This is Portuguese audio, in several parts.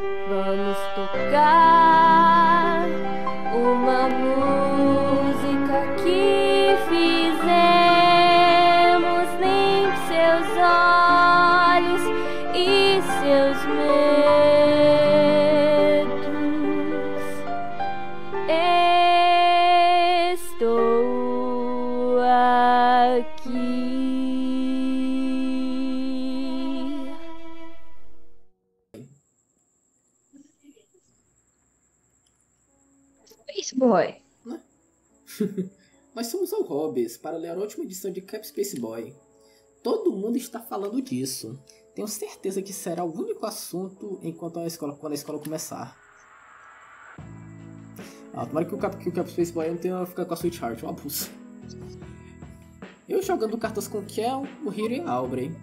Vamos tocar uma música que fizemos nem seus olhos e seus medos. Estou aqui. Space Boy. Nós somos ao Hobbies para ler a última edição de Cap Space Boy. Todo mundo está falando disso. Tenho certeza que será o único assunto quando a escola começar. Tomara que o Cap Space Boy não tenha que ficar com a Sweetheart, um abuso. Eu jogando cartas com Kel, o Hiro e a Aubrey.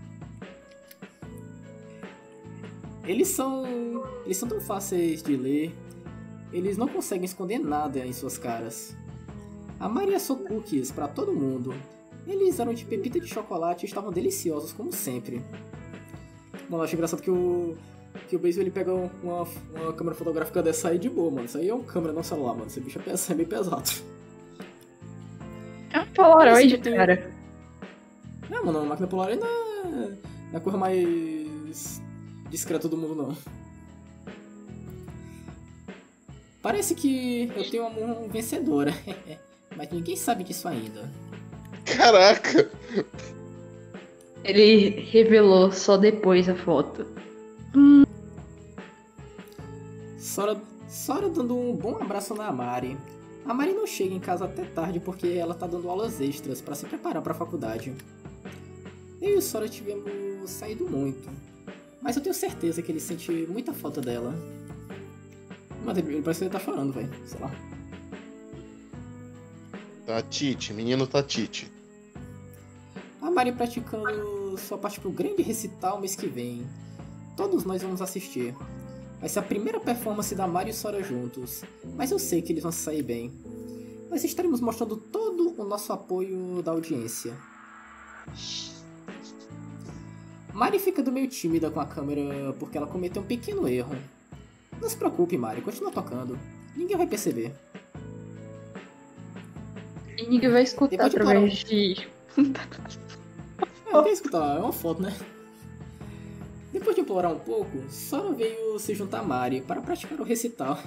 Eles são tão fáceis de ler. Eles não conseguem esconder nada em suas caras. A Mari assou cookies pra todo mundo. Eles eram de pepita de chocolate e estavam deliciosos, como sempre. Bom, eu acho engraçado que o Basil ele pega uma câmera fotográfica dessa aí de boa, mano. Isso aí é uma câmera, não um celular, mano. Esse bicho é meio pesado. É um Polaroid, cara. Não, mano, a máquina Polaroid não é a coisa mais discreta do mundo, não. Parece que eu tenho uma vencedora, mas ninguém sabe disso ainda. Caraca! Ele revelou só depois a foto. Sora dando um bom abraço na Mari. A Mari não chega em casa até tarde porque ela tá dando aulas extras pra se preparar pra faculdade. Eu e o Sora tivemos saído muito, mas eu tenho certeza que ele sente muita falta dela. Mas ele parece que ele tá chorando, velho. Sei lá. Tá Tite, menino tá Tite. A Mari praticando sua parte pro grande recital mês que vem. Todos nós vamos assistir. Vai ser a primeira performance da Mari e Sora juntos. Mas eu sei que eles vão se sair bem. Nós estaremos mostrando todo o nosso apoio da audiência. Mari fica meio tímida com a câmera porque ela cometeu um pequeno erro. Não se preocupe, Mari, continua tocando. Ninguém vai perceber. E ninguém vai escutar através de... Ninguém escutar, é uma foto, né? Depois de implorar um pouco, Sora veio se juntar a Mari para praticar o recital.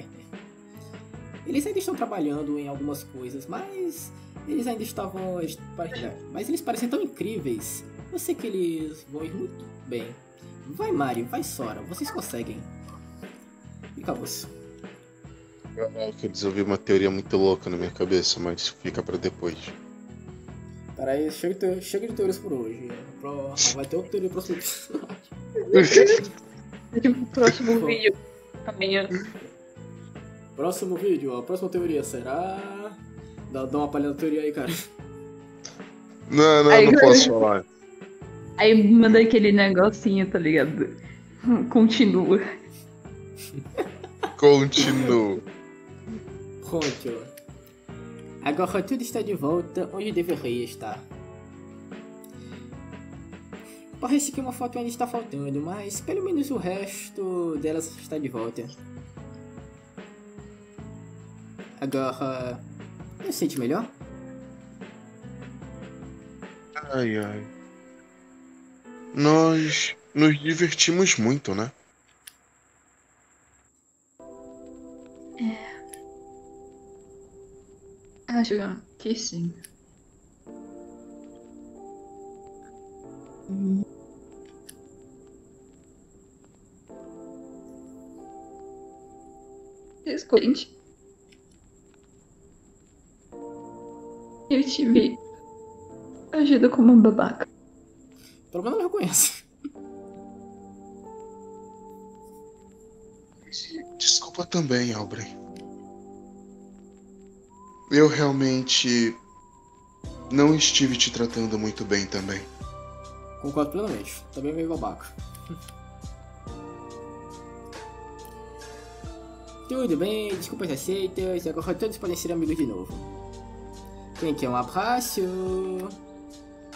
Eles ainda estão trabalhando em algumas coisas, mas eles ainda estavam... Mas eles parecem tão incríveis. Eu sei que eles vão ir muito bem. Vai, Mari, vai, Sora, vocês conseguem. E acabou-se. Eu desenvolvi uma teoria muito louca na minha cabeça, mas fica pra depois. Peraí, chega de teorias por hoje. Vai ter outra teoria próximo próximo vídeo. Amanhã. Próximo vídeo, a próxima teoria será... Dá uma palha na teoria aí, cara. Não posso falar. Aí manda aquele negocinho, tá ligado? Continua. Continuo. Pronto. Agora tudo está de volta onde deveria estar. Parece que uma foto ainda está faltando, mas pelo menos o resto delas está de volta. Agora... eu sente melhor? Ai. Nós nos divertimos muito, né? Acho que sim. Escute. Eu tive agido como um babaca. Pelo menos eu reconheço. Desculpa também, Aubrey. Eu realmente não estive te tratando muito bem também. Concordo plenamente. Também meio babaca. Tudo bem, desculpas aceitas. Agora todos podem ser amigos de novo. Quem quer um abraço?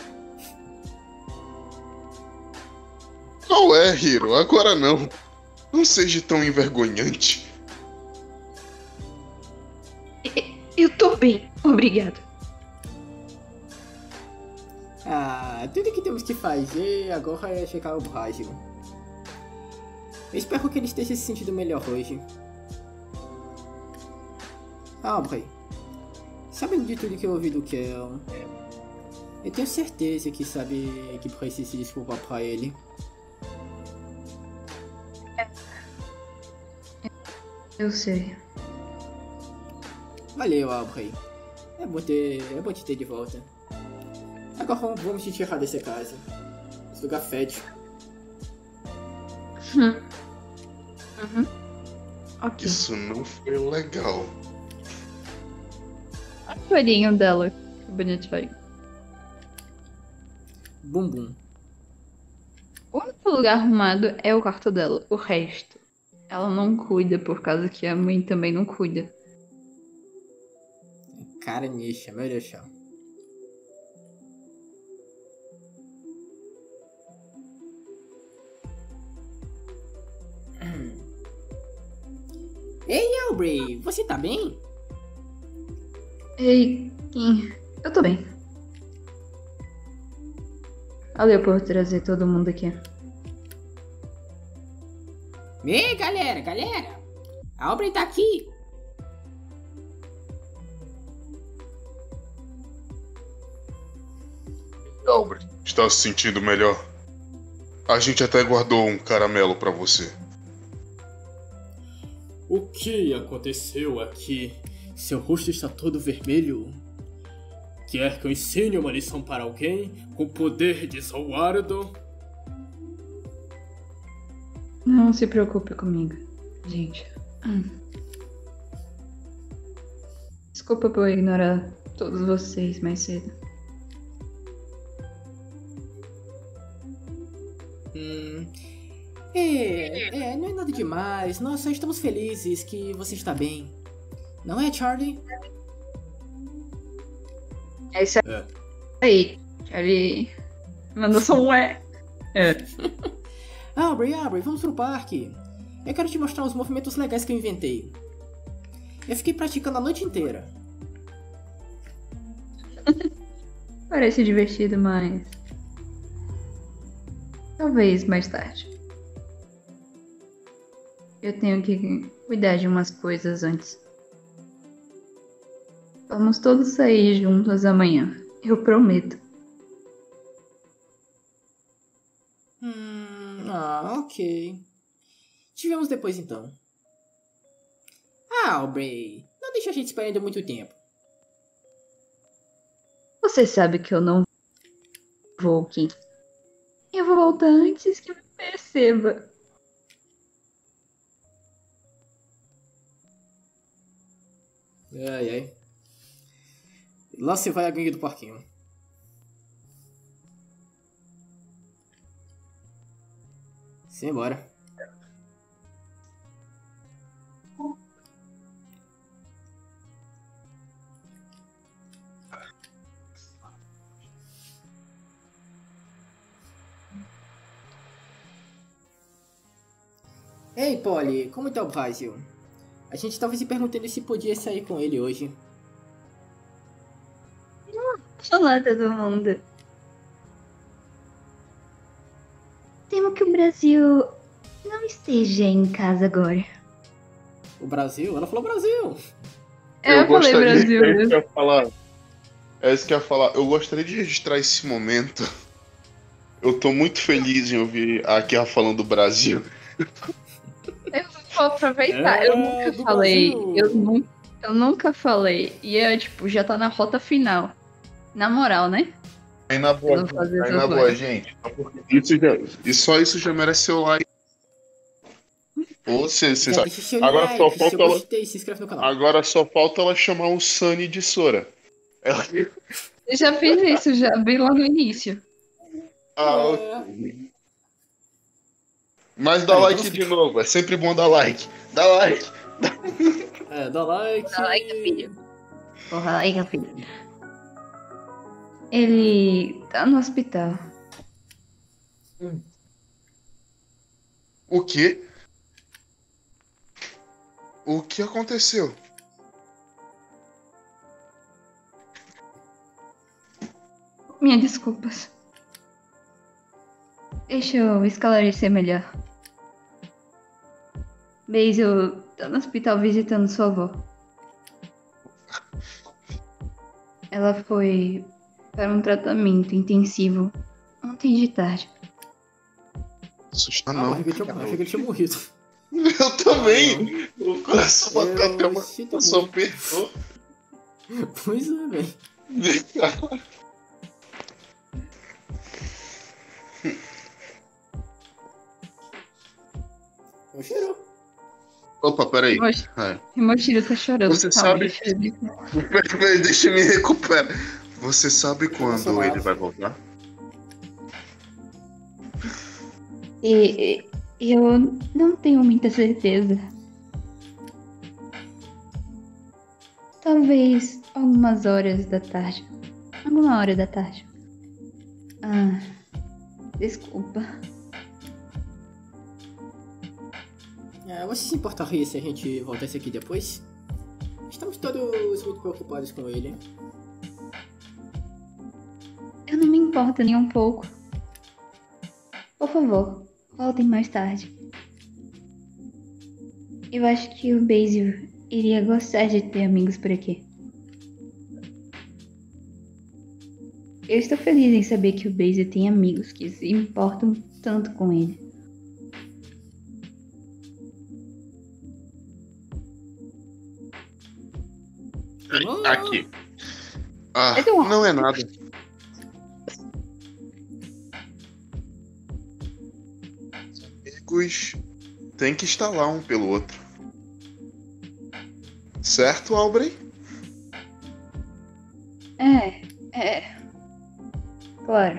Qual é, Hiro? Agora não. Não seja tão envergonhante. Eu tô bem, obrigado. Tudo que temos que fazer agora é checar o Brasil. Eu espero que ele esteja se sentindo melhor hoje. Aubrey, sabendo de tudo que eu ouvi do Kel, eu tenho certeza que sabe que precisa se desculpar pra ele. Eu sei. Valeu, Aubrey. É bom te ter de volta. Agora vamos te tirar dessa casa. Esse lugar fede. Ok. Isso não foi legal. O olhinho dela, que bonitinho. Bumbum. O único lugar arrumado é o quarto dela. O resto, ela não cuida por causa que a mãe também não cuida. Cara nicha, meu Deus do céu. Ei, Aubrey, você tá bem? Ei, Kim, eu tô bem. Valeu por trazer todo mundo aqui. Ei, galera! A Aubrey tá aqui! Aubrey, está se sentindo melhor? A gente até guardou um caramelo pra você. O que aconteceu aqui? Seu rosto está todo vermelho. Quer que eu ensine uma lição para alguém com poder de Zowardo? Não se preocupe comigo, gente. Desculpa por ignorar todos vocês mais cedo. Não é nada demais. Nós só estamos felizes que você está bem. Não é, Charlie? É isso aí. Charlie mandou só um é. Aubrey, vamos pro parque. Eu quero te mostrar os movimentos legais que eu inventei. Eu fiquei praticando a noite inteira. Parece divertido, mas... talvez mais tarde. Eu tenho que cuidar de umas coisas antes. Vamos todos sair juntos amanhã. Eu prometo. Ok. Te vemos depois então. Aubrey, não deixa a gente esperando muito tempo. Você sabe que eu não vou, Kim. Eu vou voltar antes que me perceba. Ai. Lá se vai a gangue do parquinho. Simbora. Ei, Polly, como tá o Brasil? A gente tava se perguntando se podia sair com ele hoje. Olá, todo mundo. Temo que o Brasil não esteja em casa agora. O Brasil? Ela falou Brasil! Eu falei Brasil É isso mesmo. que eu ia falar. É isso que eu ia falar. Eu gostaria de registrar esse momento. Eu tô muito feliz em ouvir a Kia falando do Brasil. Eu vou aproveitar. Eu nunca do falei. Brasil. Eu nunca falei. E é tipo, já tá na rota final. Na moral, né? Aí na boa, Eu vou fazer aí essas na boa, coisas. gente. Só isso já merece seu like. Ou você Já sabe. deixa seu Agora like, só falta seu ela. gostei, se inscreve no canal. Agora só falta ela chamar o Sunny de Sora. Ela... Eu já fiz isso, já bem lá no início. Mas dá Aí, like vamos- de novo. É sempre bom dar like. Dá like. Dá like. Dá like, filho. Porra, like, filho. Ele tá no hospital. O quê? O que aconteceu? Minhas desculpas. Deixa eu esclarecer melhor. Basil tá no hospital visitando sua avó. Ela foi para um tratamento intensivo ontem de tarde. Assusta Ah, não. eu achei que ele tinha morrido. Eu também. O coração Eu bateu até uma sinto só muito. apertou. Pois é, velho. Eu cheirou. Opa, peraí. Mochila tá chorando. Você Calma, sabe- deixa eu ver. Peraí, deixa eu me recuperar. Você sabe quando Emocionado. ele vai voltar? E eu não tenho muita certeza. Talvez algumas horas da tarde. Alguma hora da tarde. Ah, desculpa. Você se importaria se a gente voltasse aqui depois? Estamos todos muito preocupados com ele. Eu não me importo nem um pouco. Por favor, voltem mais tarde. Eu acho que o Basil iria gostar de ter amigos por aqui. Eu estou feliz em saber que o Basil tem amigos que se importam tanto com ele. Aqui. Ah, Eduardo. não é nada. Amigos têm que estar lá um pelo outro. Certo, Aubrey? Claro.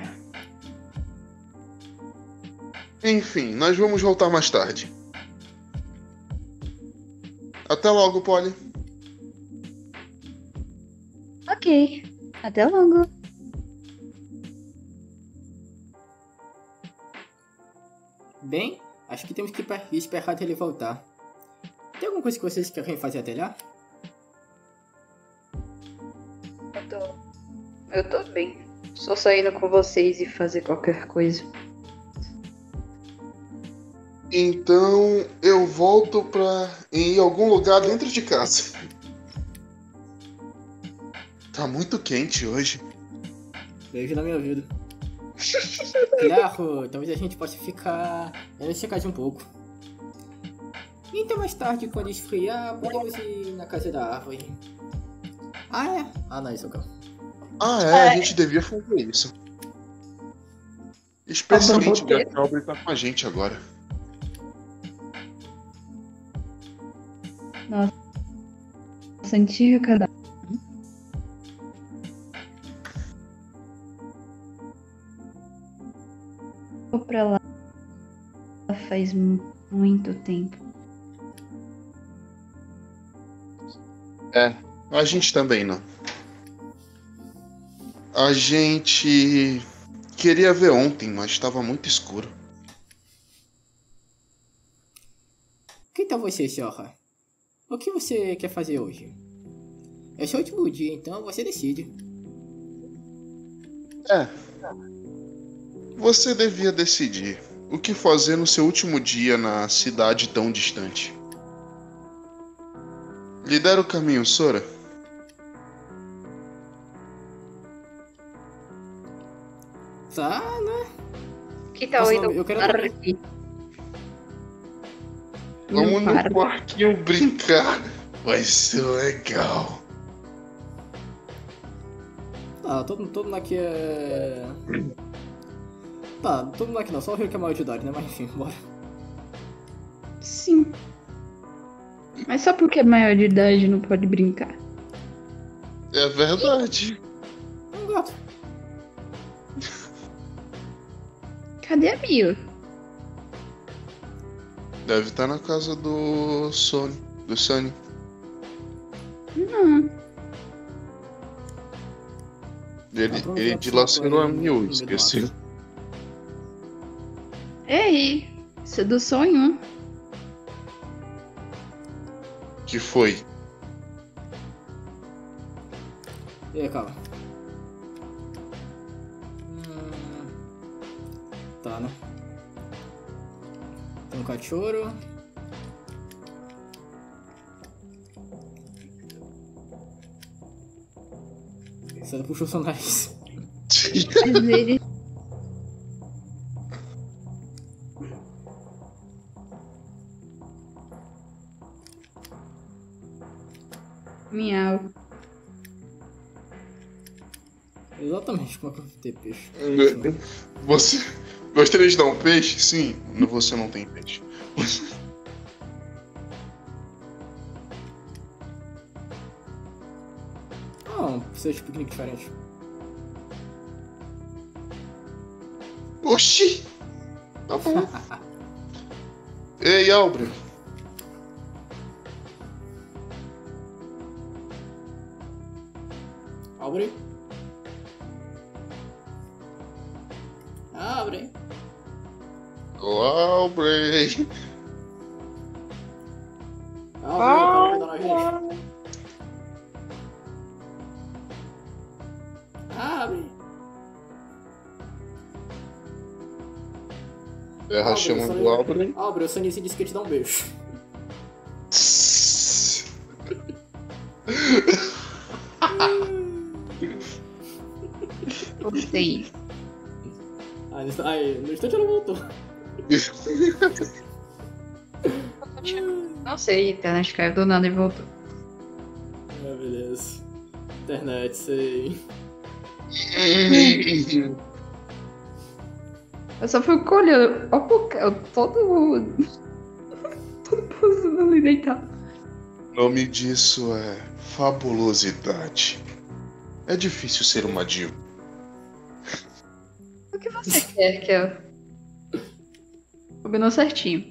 Enfim, nós vamos voltar mais tarde. Até logo, Polly. Ok. Até logo. Bem, acho que temos que esperar até ele voltar. Tem alguma coisa que vocês querem fazer até lá? Eu tô bem. Só saindo com vocês e fazer qualquer coisa. Então eu volto pra ir em algum lugar dentro de casa. Tá muito quente hoje. Beijo na minha vida. Claro, talvez a gente possa ficar nessa casa um pouco. Então mais tarde, quando esfriar, podemos ir na casa da árvore. Ah, é? Ah, não, isso é o carro. A gente devia fazer isso. Especialmente já que a Aubrey tá com a gente agora. Antiga cada. Vou pra lá faz muito tempo. A gente também não. A gente queria ver ontem, mas estava muito escuro. Que tal você, Sora? O que você quer fazer hoje? É seu último dia, então você decide. Você devia decidir o que fazer no seu último dia na cidade tão distante. Lidera o caminho, Sora. Tá, né? Que tal Nossa, ir no eu quero- parque? Vamos parque. no parquinho brincar. Vai ser legal. Tá, todo mundo aqui é... Tá, todo mundo aqui não, só o Rio que é maior de idade, né? Mas enfim, bora. Sim. Mas só porque é maior de idade não pode brincar. É verdade. Um gato. Cadê a Mio? Deve estar na casa do Sony. Do Sunny. Não. Ele dilacerou a Mew, esqueci. Ei, isso é do sonho. Que foi? E aí, calma. Tá, né? Tem um cachorro. Você não puxou o seu nariz. Mas ele... Miau. Exatamente, como é que eu vou ter peixe? Você gostaria de dar um peixe? Sim, você não tem peixe. Não, precisa de piquenique diferente. Oxi! Tá bom. Ei, Albrecht. Abre. Abre. Ô, Albrecht. Abre, para gente. Abre. Terra chamando o Albrecht. Abre, o Sanice disse que ia te dar um beijo. Gostei. No instante ela voltou. Não sei, a internet caiu do nada e voltou. Ah, beleza. Internet, sei. Eu só fico olhando. Olha todo posando ali deitado. O nome disso é fabulosidade. É difícil ser uma diva. O que você quer, Kel? Combinou certinho.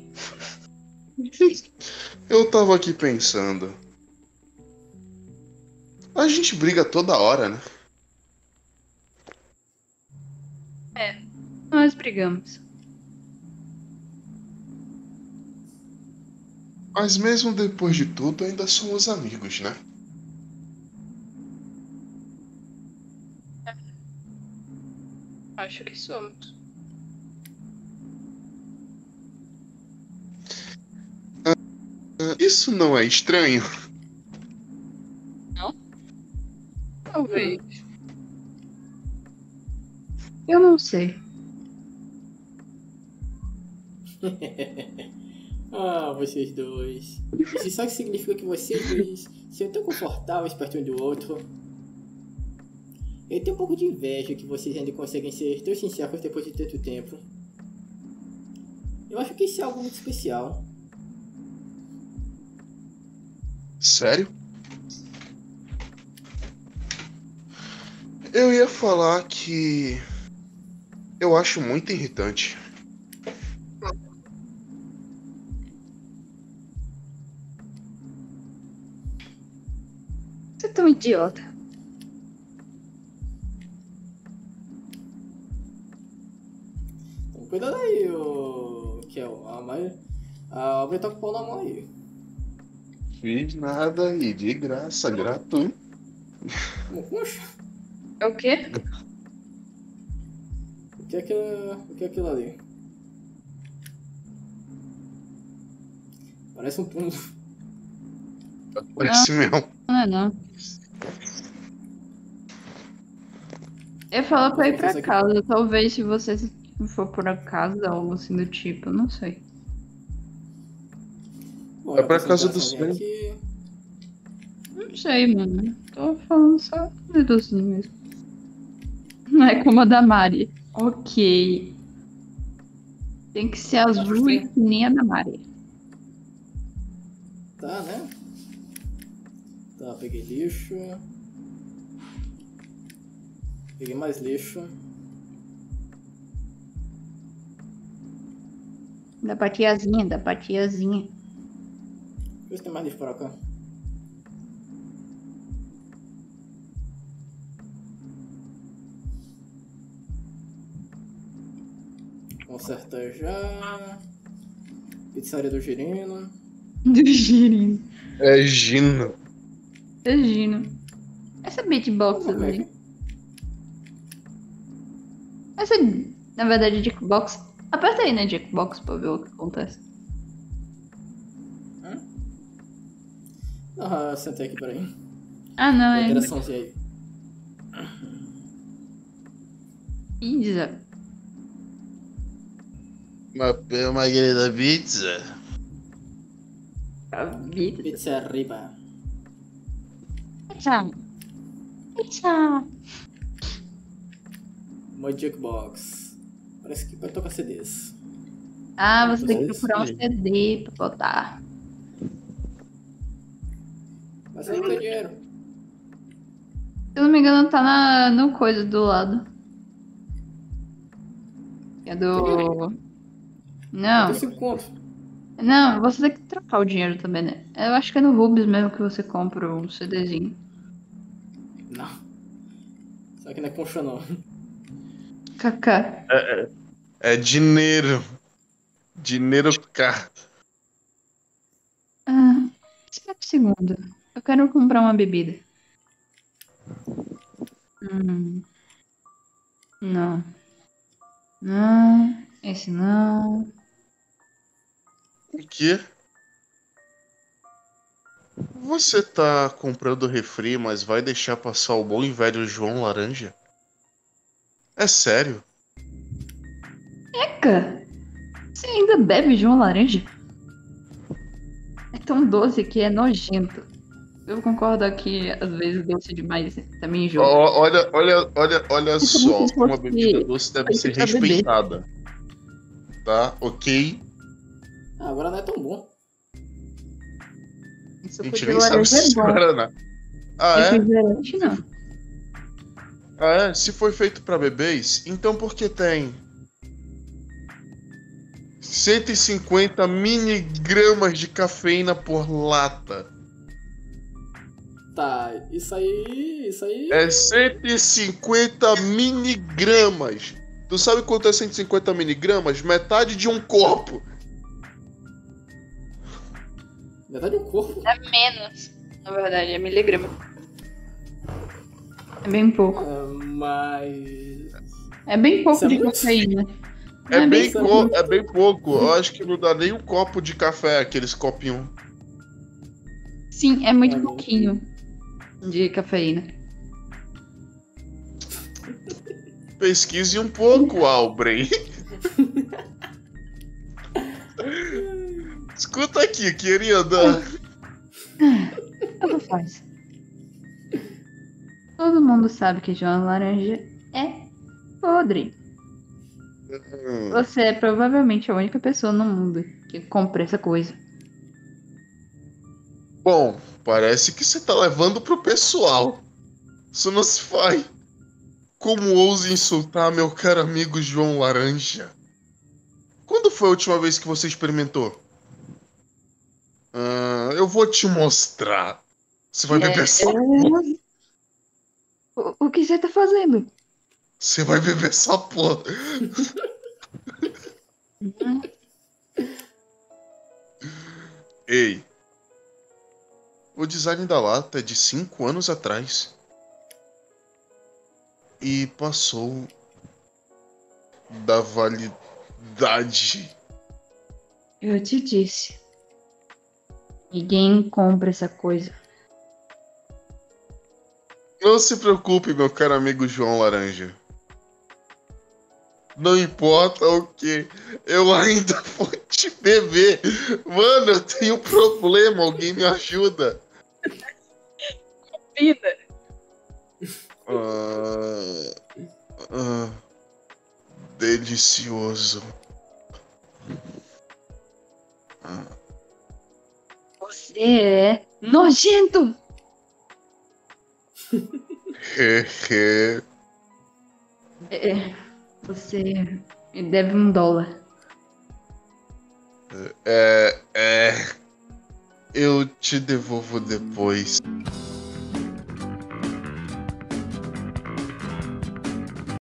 Eu tava aqui pensando. A gente briga toda hora, né? Nós brigamos. Mas mesmo depois de tudo, ainda somos amigos, né? Acho que somos. Isso não é estranho? Talvez. Eu não sei. Ah, vocês dois. Isso só significa que vocês dois são tão confortáveis perto um do outro. Eu tenho um pouco de inveja que vocês ainda conseguem ser tão sinceros depois de tanto tempo. Eu acho que isso é algo muito especial. Sério? Eu ia falar que eu acho muito irritante. Você é tão idiota. Então, cuidado aí, Kel. A Albert tá com o pau na mão aí. Fiz nada e de graça, gratuito. Poxa, É o quê? o que é aquilo ali? Parece um punho. Parece mesmo. Não é não. Eu falo pra ir pra casa. Talvez se você for por acaso, algo assim do tipo. Eu não sei. Bom, É pra já casa passou do essa linha Sven. aqui. Não sei, mano. Tô falando só deduzindo mesmo. Não é como a da Mari. Ok. Tem que ser azul e que nem a da Mari. Tá, né? Tá, peguei lixo. Peguei mais lixo. Da patiazinha, da patiazinha. Deixa eu ver se tem mais lixo pra cá. Consertar já. Pizzaria do Girino. Do girino. É Gino. É gino. Essa beatbox Como é ali. que- Essa, na verdade, é Jackbox. Aperta aí na Jackbox pra ver o que acontece. Ah, sentei aqui, peraí. Ah, não, é Interaçãozinha aí. pizza. Uma querida pizza. A vida. Pizza riba. Pizza. Pizza. Uma jukebox. Parece que vai tocar CDs. Ah, você tem que Mas procurar um sim. CD pra botar. Mas eu não tenho dinheiro. Se eu não me engano, tá no coisa do lado. É do. Eu Não, tenho 5 contos. não, você tem que trocar o dinheiro também, né? Eu acho que é no Rubens mesmo que você compra um CDzinho. Não. Só que não é concha não. Kaká. É dinheiro. Dinheiro caro. Ah, espera um segundo. Eu quero comprar uma bebida. Não. Não. Esse não. O quê? Você tá comprando refri, mas vai deixar passar o bom e velho João Laranja? É sério? Eca! Você ainda bebe João Laranja? É tão doce que é nojento. Eu concordo que às vezes doce demais também enjoa. Olha É como só. se Uma fosse bebida doce deve ser feito pra beber. respeitada. Tá? Ok? Ah, agora não é tão bom. A Suco gente de nem sabe laranja se é bom. Guaraná. Ah, é? Refrigerante não. Ah, é? Se foi feito pra bebês, então por que tem 150 miligramas de cafeína por lata? Tá, isso aí. É 150 miligramas. Tu sabe quanto é 150 miligramas? Metade de um copo. Metade do corpo. É menos, na verdade, é miligrama. É bem pouco. Mas. É bem pouco Isso é de muito? cafeína. É Não bem, pouco. é bem pouco. Eu acho que não dá nem um copo de café, aqueles copinhos. Sim, é muito Olha. pouquinho de cafeína. Pesquise um pouco, Albren. Escuta aqui, querida. Tanto faz. Todo mundo sabe que João Laranja é podre. Você é provavelmente a única pessoa no mundo que compra essa coisa. Bom, parece que você tá levando pro pessoal. Isso não se faz. Como ouse insultar meu caro amigo João Laranja? Quando foi a última vez que você experimentou? Eu vou te mostrar. Você vai beber essa porra. O que você tá fazendo? Você vai beber essa porra. Ei. O design da lata é de 5 anos atrás. E passou da validade. Eu te disse. Ninguém compra essa coisa. Não se preocupe, meu caro amigo João Laranja. Não importa o que, eu ainda vou te beber. Mano, eu tenho um problema, alguém me ajuda. Vida. Delicioso. Você é nojento! Hehe. Você me deve $1. Eu te devolvo depois.